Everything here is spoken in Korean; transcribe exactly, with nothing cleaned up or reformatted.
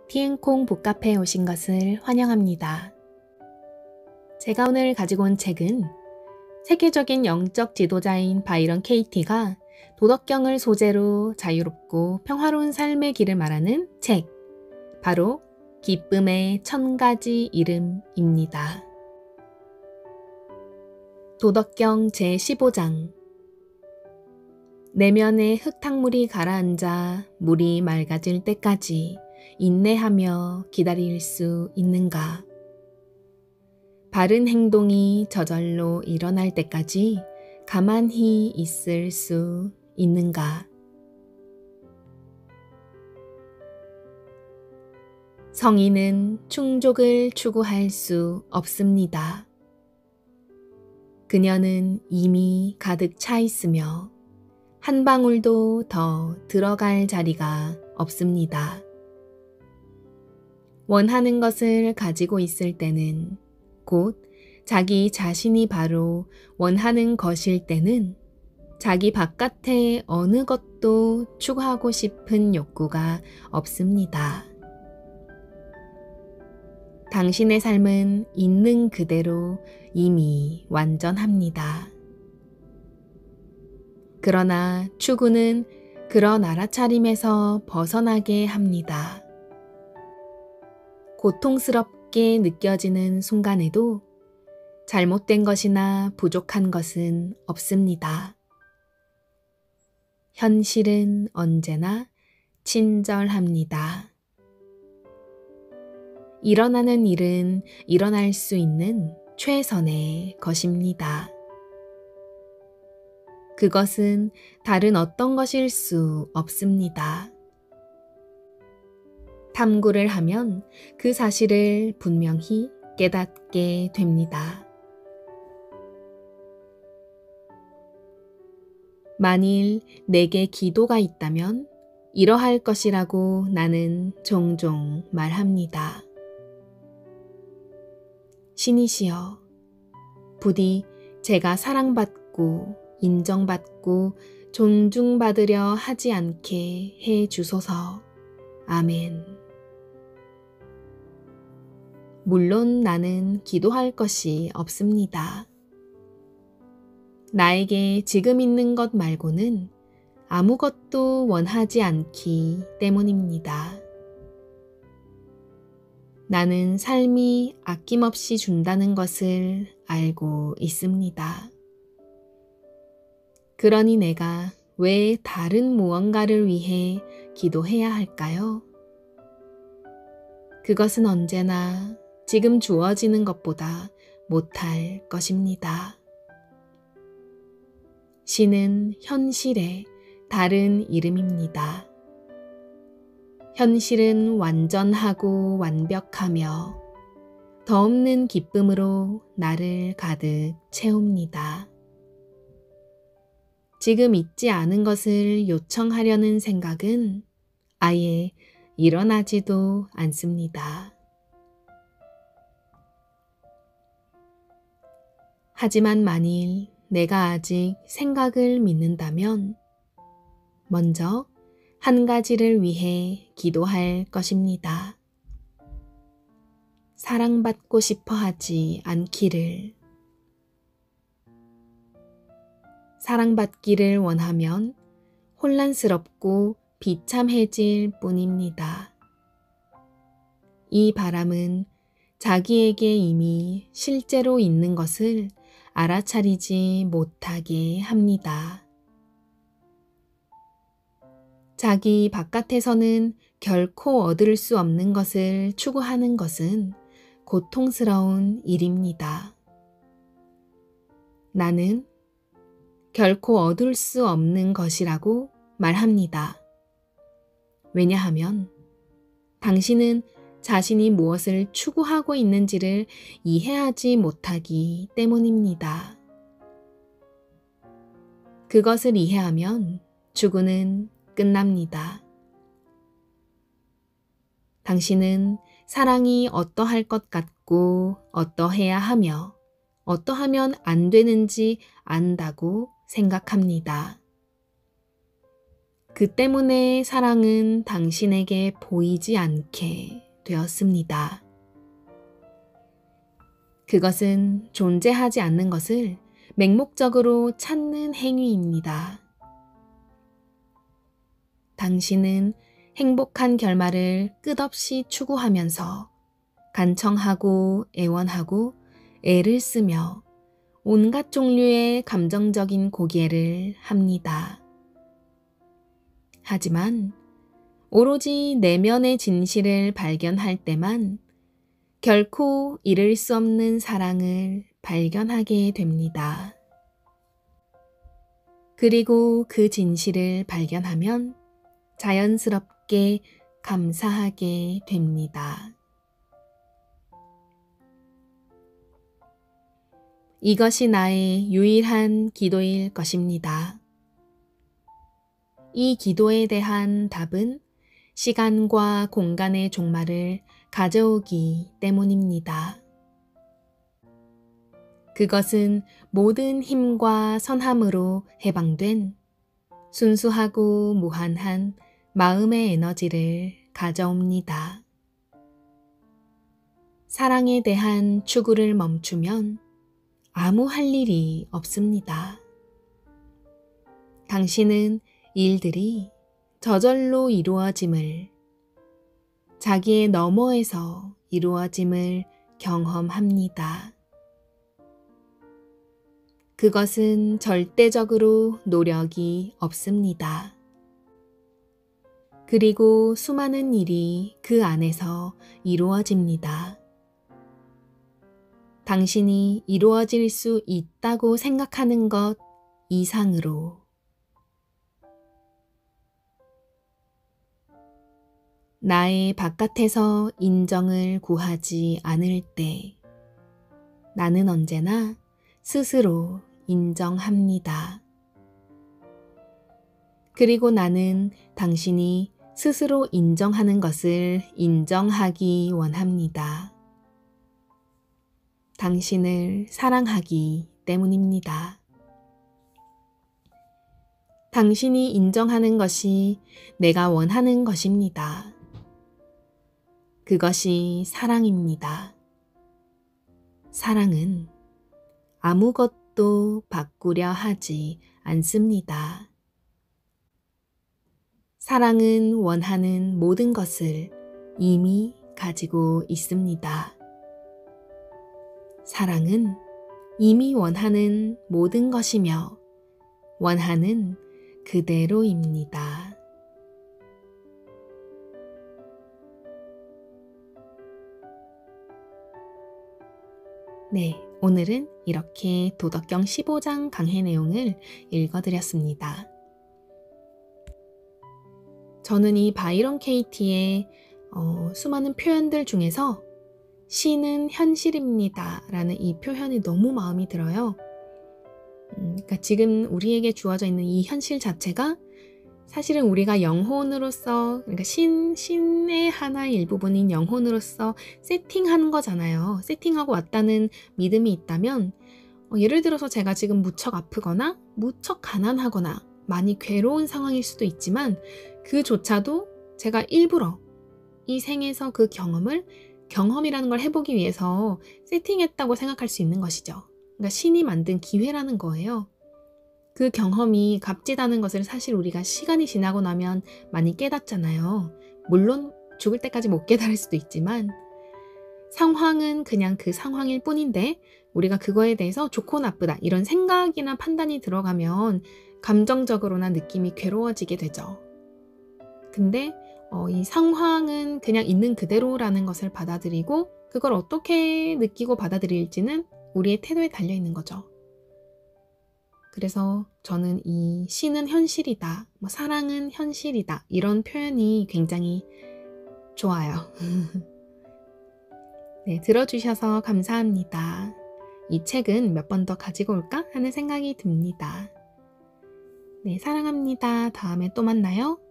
티엔콩 북카페에 오신 것을 환영합니다. 제가 오늘 가지고 온 책은 세계적인 영적 지도자인 바이런 케이티가 도덕경을 소재로 자유롭고 평화로운 삶의 길을 말하는 책, 바로 기쁨의 천 가지 이름입니다. 도덕경 제십오 장. 내면의 흙탕물이 가라앉아 물이 맑아질 때까지 인내하며 기다릴 수 있는가? 바른 행동이 저절로 일어날 때까지 가만히 있을 수 있는가? 성인은 충족을 추구할 수 없습니다. 그녀는 이미 가득 차 있으며 한 방울도 더 들어갈 자리가 없습니다. 원하는 것을 가지고 있을 때는, 곧 자기 자신이 바로 원하는 것일 때는 자기 바깥의 어느 것도 추구하고 싶은 욕구가 없습니다. 당신의 삶은 있는 그대로 이미 완전합니다. 그러나 추구는 그런 알아차림에서 벗어나게 합니다. 고통스럽게 느껴지는 순간에도 잘못된 것이나 부족한 것은 없습니다. 현실은 언제나 친절합니다. 일어나는 일은 일어날 수 있는 최선의 것입니다. 그것은 다른 어떤 것일 수 없습니다. 탐구를 하면 그 사실을 분명히 깨닫게 됩니다. 만일 내게 기도가 있다면 이러할 것이라고 나는 종종 말합니다. 신이시여, 부디 제가 사랑받고 인정받고 존중받으려 하지 않게 해 주소서. 아멘. 물론 나는 기도할 것이 없습니다. 나에게 지금 있는 것 말고는 아무것도 원하지 않기 때문입니다. 나는 삶이 아낌없이 준다는 것을 알고 있습니다. 그러니 내가 왜 다른 무언가를 위해 기도해야 할까요? 그것은 언제나 지금 주어지는 것보다 못할 것입니다. 신은 현실의 다른 이름입니다. 현실은 완전하고 완벽하며 더 없는 기쁨으로 나를 가득 채웁니다. 지금 있지 않은 것을 요청하려는 생각은 아예 일어나지도 않습니다. 하지만 만일 내가 아직 생각을 믿는다면 먼저 한 가지를 위해 기도할 것입니다. 사랑받고 싶어 하지 않기를. 사랑받기를 원하면 혼란스럽고 비참해질 뿐입니다. 이 바람은 자기에게 이미 실제로 있는 것을 알아차리지 못하게 합니다. 자기 바깥에서는 결코 얻을 수 없는 것을 추구하는 것은 고통스러운 일입니다. 나는 결코 얻을 수 없는 것이라고 말합니다. 왜냐하면 당신은 자신이 무엇을 추구하고 있는지를 이해하지 못하기 때문입니다. 그것을 이해하면 추구는 끝납니다. 당신은 사랑이 어떠할 것 같고 어떠해야 하며 어떠하면 안 되는지 안다고 생각합니다. 그 때문에 사랑은 당신에게 보이지 않게 되었습니다. 그것은 존재하지 않는 것을 맹목적으로 찾는 행위입니다. 당신은 행복한 결말을 끝없이 추구하면서 간청하고 애원하고 애를 쓰며 온갖 종류의 감정적인 고개를 합니다. 하지만 오로지 내면의 진실을 발견할 때만 결코 잃을 수 없는 사랑을 발견하게 됩니다. 그리고 그 진실을 발견하면 자연스럽게 감사하게 됩니다. 이것이 나의 유일한 기도일 것입니다. 이 기도에 대한 답은 시간과 공간의 종말을 가져오기 때문입니다. 그것은 모든 힘과 선함으로 해방된 순수하고 무한한 마음의 에너지를 가져옵니다. 사랑에 대한 추구를 멈추면 아무 할 일이 없습니다. 당신은 일들이 저절로 이루어짐을, 자기의 너머에서 이루어짐을 경험합니다. 그것은 절대적으로 노력이 없습니다. 그리고 수많은 일이 그 안에서 이루어집니다. 당신이 이루어질 수 있다고 생각하는 것 이상으로. 나의 바깥에서 인정을 구하지 않을 때 나는 언제나 스스로 인정합니다. 그리고 나는 당신이 스스로 인정하는 것을 인정하기 원합니다. 당신을 사랑하기 때문입니다. 당신이 인정하는 것이 내가 원하는 것입니다. 그것이 사랑입니다. 사랑은 아무것도 바꾸려 하지 않습니다. 사랑은 원하는 모든 것을 이미 가지고 있습니다. 사랑은 이미 원하는 모든 것이며 원하는 그대로입니다. 네, 오늘은 이렇게 도덕경 십오 장 강해 내용을 읽어드렸습니다. 저는 이 바이런 케이티의 어, 수많은 표현들 중에서 시는 현실입니다 라는 이 표현이 너무 마음이 들어요. 음, 그러니까 지금 우리에게 주어져 있는 이 현실 자체가 사실은 우리가 영혼으로서, 그러니까 신, 신의 하나의 일부분인 영혼으로서 세팅한 거잖아요. 세팅하고 왔다는 믿음이 있다면 어, 예를 들어서 제가 지금 무척 아프거나 무척 가난하거나 많이 괴로운 상황일 수도 있지만 그조차도 제가 일부러 이 생에서 그 경험을 경험이라는 걸 해보기 위해서 세팅했다고 생각할 수 있는 것이죠. 그러니까 신이 만든 기회라는 거예요. 그 경험이 값지다는 것을 사실 우리가 시간이 지나고 나면 많이 깨닫잖아요. 물론 죽을 때까지 못 깨달을 수도 있지만 상황은 그냥 그 상황일 뿐인데 우리가 그거에 대해서 좋고 나쁘다 이런 생각이나 판단이 들어가면 감정적으로나 느낌이 괴로워지게 되죠. 근데 어, 이 상황은 그냥 있는 그대로라는 것을 받아들이고 그걸 어떻게 느끼고 받아들일지는 우리의 태도에 달려 있는 거죠. 그래서 저는 이 시는 현실이다, 뭐 사랑은 현실이다 이런 표현이 굉장히 좋아요. 네, 들어주셔서 감사합니다. 이 책은 몇 번 더 가지고 올까 하는 생각이 듭니다. 네, 사랑합니다. 다음에 또 만나요.